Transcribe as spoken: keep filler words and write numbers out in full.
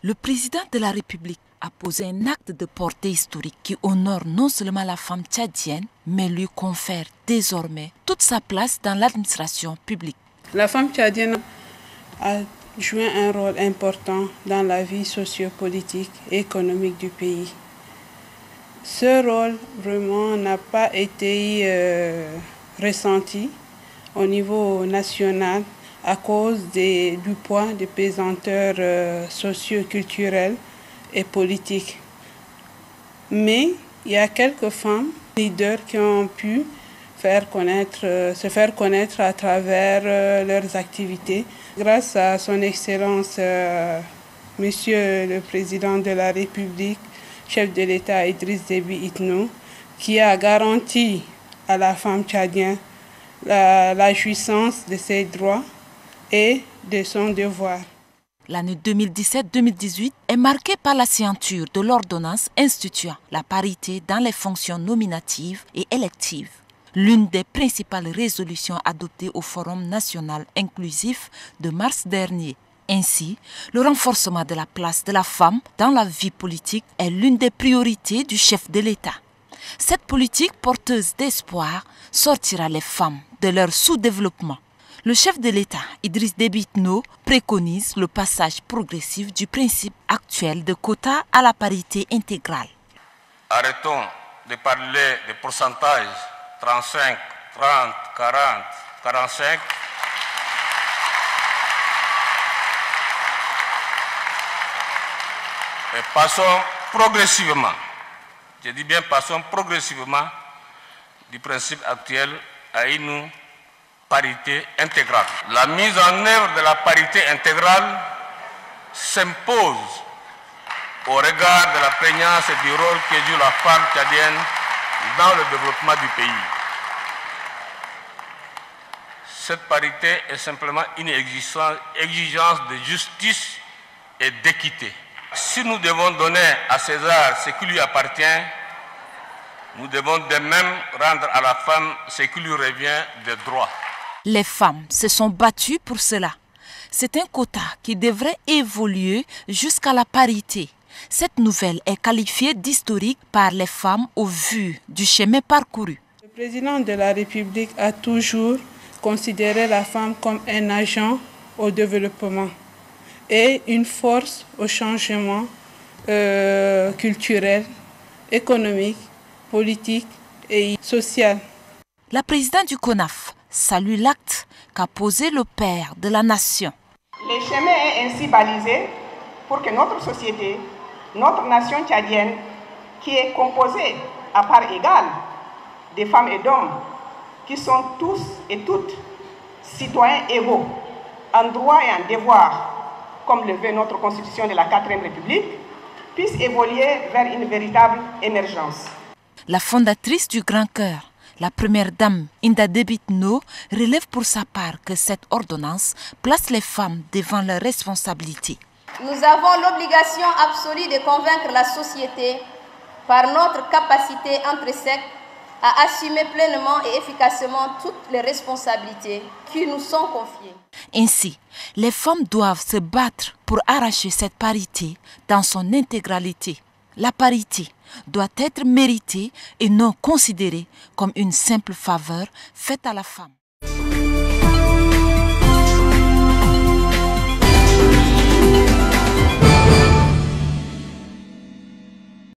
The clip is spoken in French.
Le président de la République a posé un acte de portée historique qui honore non seulement la femme tchadienne, mais lui confère désormais toute sa place dans l'administration publique. La femme tchadienne a joué un rôle important dans la vie sociopolitique et économique du pays. Ce rôle vraiment n'a pas été euh, ressenti au niveau national à cause des, du poids des pesanteurs euh, socio-culturels et politiques. Mais il y a quelques femmes leaders qui ont pu faire connaître, euh, se faire connaître à travers euh, leurs activités. Grâce à son Excellence, euh, Monsieur le Président de la République, chef de l'État Idriss Déby Itno, qui a garanti à la femme tchadienne la, la jouissance de ses droits et de son devoir. L'année deux mille dix-sept deux mille dix-huit est marquée par la signature de l'ordonnance instituant la parité dans les fonctions nominatives et électives, l'une des principales résolutions adoptées au Forum national inclusif de mars dernier. Ainsi, le renforcement de la place de la femme dans la vie politique est l'une des priorités du chef de l'État. Cette politique porteuse d'espoir sortira les femmes de leur sous-développement. Le chef de l'État, Idriss Déby Itno, préconise le passage progressif du principe actuel de quota à la parité intégrale. Arrêtons de parler de pourcentage trente-cinq, trente, quarante, quarante-cinq. Et passons progressivement, je dis bien passons progressivement du principe actuel à une parité intégrale. La mise en œuvre de la parité intégrale s'impose au regard de la prégnance et du rôle que joue la femme tchadienne dans le développement du pays. Cette parité est simplement une exigence de justice et d'équité. Si nous devons donner à César ce qui lui appartient, nous devons de même rendre à la femme ce qui lui revient de droit. Les femmes se sont battues pour cela. C'est un quota qui devrait évoluer jusqu'à la parité. Cette nouvelle est qualifiée d'historique par les femmes au vu du chemin parcouru. Le président de la République a toujours considéré la femme comme un agent au développement et une force au changement euh, culturel, économique, politique et social. La présidente du CONAF salue l'acte qu'a posé le père de la nation. Le chemin est ainsi balisé pour que notre société, notre nation tchadienne, qui est composée à part égale des femmes et d'hommes, qui sont tous et toutes citoyens égaux, en droit et en devoir, comme le veut notre constitution de la quatrième République, puisse évoluer vers une véritable émergence. La fondatrice du Grand Cœur, la première dame Inda Déby Itno, relève pour sa part que cette ordonnance place les femmes devant leurs responsabilités. Nous avons l'obligation absolue de convaincre la société par notre capacité intrinsèque à assumer pleinement et efficacement toutes les responsabilités qui nous sont confiées. Ainsi, les femmes doivent se battre pour arracher cette parité dans son intégralité. La parité doit être méritée et non considérée comme une simple faveur faite à la femme.